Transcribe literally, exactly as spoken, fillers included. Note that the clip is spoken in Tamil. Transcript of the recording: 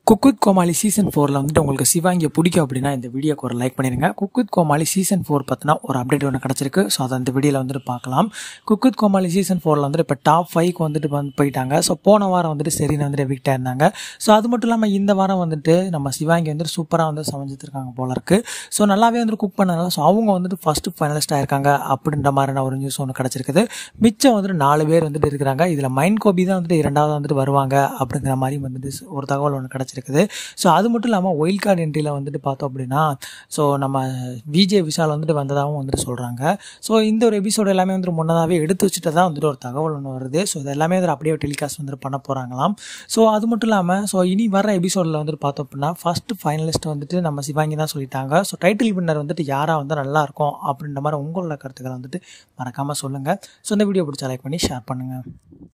குக் வித் கோமாளி சீசன் ஃபோரில் வந்துட்டு உங்களுக்கு சிவாங்கியை பிடிக்கும் அப்படின்னா இந்த வீடியோக்கு ஒரு லைக் பண்ணிடுங்க. Cook with Comali season four பார்த்தினா ஒரு அப்டேட் ஒன்று கிடச்சிருக்கு. ஸோ அதை அந்த வீடியோவில் வந்துட்டு பார்க்கலாம். குக் வித் கோமாளி சீசன் ஃபோரில் வந்துட்டு இப்போ டாப் ஃபைவ்க்கு வந்துட்டு வந்து போயிட்டாங்க. ஸோ போன வாரம் வந்துட்டு சரின்னு வந்துட்டு எவிக்டாக இருந்தாங்க. ஸோ அது மட்டும் இல்லாமல் இந்த வாரம் வந்துட்டு நம்ம சிவாங்கி வந்துட்டு சூப்பராக வந்து சமைச்சிருக்காங்க போல இருக்குது. ஸோ நல்லாவே வந்து குக் பண்ணனால ஸோ அவங்க வந்துட்டு ஃபஸ்ட்டு ஃபைனலிஸ்ட் ஆயிருக்காங்க அப்படின்ற மாதிரியான ஒரு நியூஸ் ஒன்று கிடச்சிருக்குது. மிச்சம் வந்துட்டு நாலு பேர் வந்துட்டு இருக்கிறாங்க. இதில் மைண்ட் கோபி தான் வந்துட்டு இரண்டாவது வந்துட்டு வருவாங்க அப்படிங்கிற மாதிரி வந்துட்டு ஒரு தகவல் ஒன்று கிடச்சிருக்குது. ஸோ அது மட்டும் இல்லாமல் ஒயில்ட் கார்டு என்ட்ரியில் வந்துட்டு பார்த்தோம் அப்படின்னா ஸோ நம்ம விஜே விஷால் வந்துட்டு வந்ததாகவும் வந்துட்டு சொல்கிறாங்க. ஸோ இந்த ஒரு எபிசோடு எல்லாமே வந்துட்டு முன்னதாகவே எடுத்து வச்சுட்டு தான் வந்துட்டு ஒரு தகவல் ஒன்று வருது. ஸோ இது எல்லாமே வந்து அப்படியே டெலிகாஸ்ட் வந்துட்டு பண்ண போகிறாங்களாம். ஸோ அது மட்டும் இல்லாமல் ஸோ இனி வர எபிசோடில் வந்துட்டு பார்த்தோம் அப்படின்னா ஃபஸ்ட்டு ஃபைனலிஸ்ட் வந்துட்டு நம்ம சிவாங்கி தான் சொல்லிட்டாங்க. ஸோ டைட்டில் வின்னர் வந்துட்டு யாராக வந்து நல்லாயிருக்கும் அப்படின்ற மாதிரி உங்களோட கருத்துக்களை வந்துட்டு மறக்காமல் சொல்லுங்கள். ஸோ இந்த வீடியோ பிடிச்சா லைக் பண்ணி ஷேர் பண்ணுங்கள்.